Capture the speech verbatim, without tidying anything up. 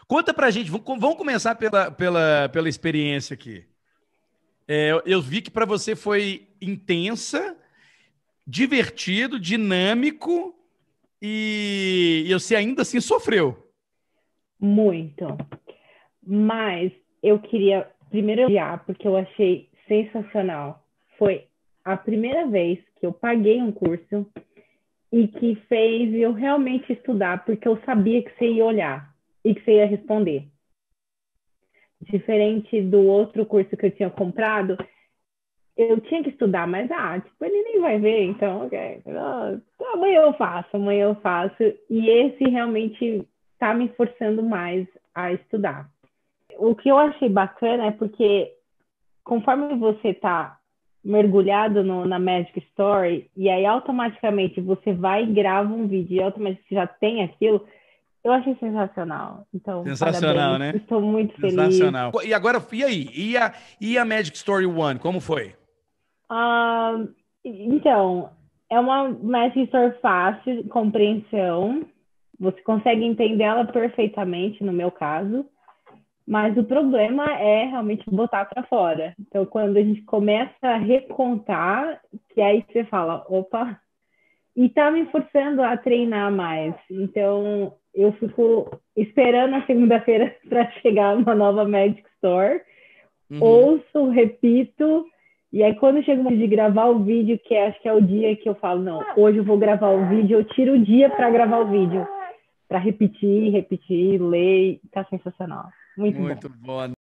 Conta pra gente, vamos vamos começar pela, pela, pela experiência aqui. É, eu eu vi que para você foi intensa, divertido, dinâmico e, e você ainda assim sofreu. Muito. Mas eu queria primeiro elogiar, porque eu achei sensacional. Foi a primeira vez que eu paguei um curso e que fez eu realmente estudar, porque eu sabia que você ia olhar e que você ia responder. Diferente do outro curso que eu tinha comprado, eu tinha que estudar, mas ah, tipo, ele nem vai ver, então, ok. Ah, amanhã eu faço, amanhã eu faço. E esse realmente está me forçando mais a estudar. O que eu achei bacana é porque conforme você está mergulhado no, na Magic Story, e aí automaticamente você vai e grava um vídeo e automaticamente você já tem aquilo, eu achei sensacional. Então, Sensacional, parabéns, né? estou muito feliz. Sensacional. E agora, e aí? E a, e a Magic Story One, como foi? Ah, então, é uma Magic Story fácil, de compreensão, você consegue entender ela perfeitamente, no meu caso. Mas o problema é realmente botar para fora. Então, quando a gente começa a recontar, que aí você fala, opa, e tá me forçando a treinar mais. Então, eu fico esperando a segunda-feira para chegar uma nova Magic Store, Uhum. ouço, repito, e aí quando chega o momento de gravar o vídeo, que acho que é o dia que eu falo, não, hoje eu vou gravar o vídeo, eu tiro o dia para gravar o vídeo, para repetir, repetir, ler, tá sensacional. Muito bom. Muito bom.